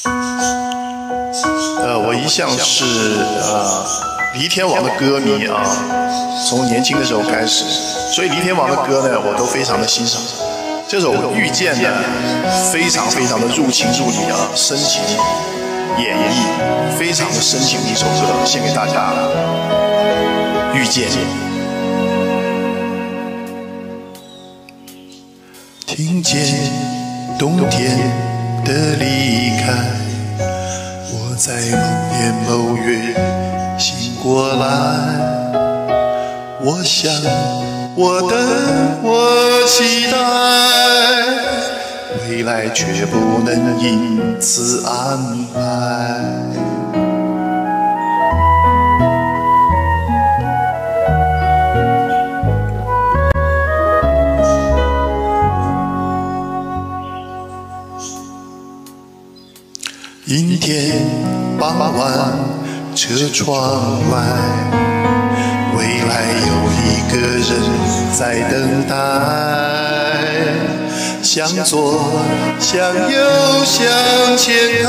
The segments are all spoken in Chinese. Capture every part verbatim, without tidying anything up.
呃，我一向是呃黎天王的歌迷啊，从年轻的时候开始，所以黎天王的歌呢，我都非常的欣赏。这首《遇见》呢，非常非常的入情入理啊，深情演绎，非常的深情的一首歌，献给大家了。《遇见》。听见冬天的离开，我在某年某月醒过来，我想，我等，我期待，未来却不能因此安排。阴天傍晚，车窗外，未来有一个人在等待。向左，向右，向前看，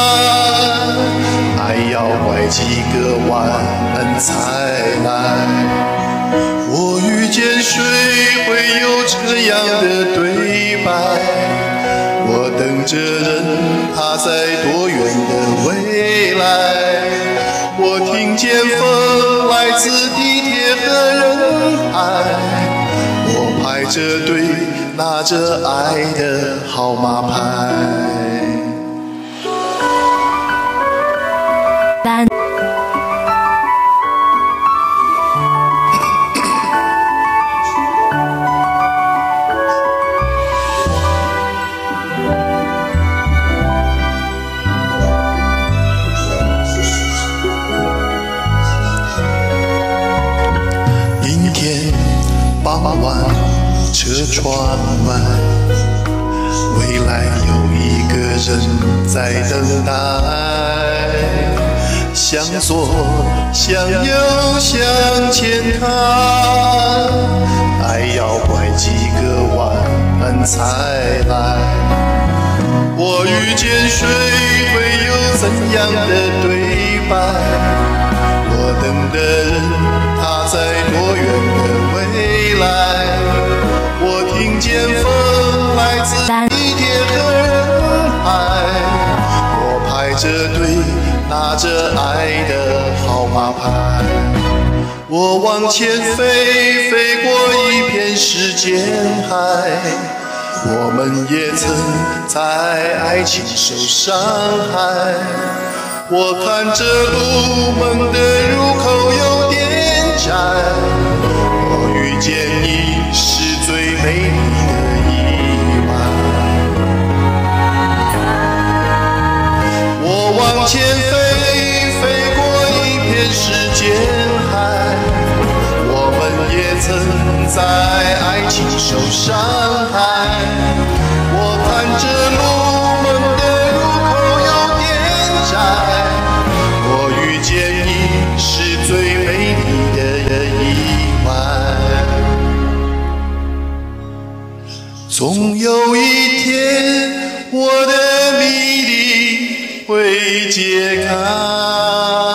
还要拐几个弯才来。我遇见谁会有这样的对白？我等着人，他在多远的未来？我听见风来自地铁和人海，我排着队拿着爱的号码牌。傍晚，车窗外，未来有一个人在等待。向左，向右，向前看，还要拐几个弯才来。我遇见谁会有怎样的对白？我等的人，他在多远的未来？我听见风来自地铁和人海，我排着队拿着爱的号码牌。我往前飞，飞过一片时间海，我们也曾在爱情受伤害。我看着路门的入口有点窄，我遇见你是最美丽的意外。我往前飞，飞过一片时间海，我们也曾在爱情受伤害。我看着路门的入口有点窄，我遇见你是最美丽的意外。总有一天，我的谜底会解开。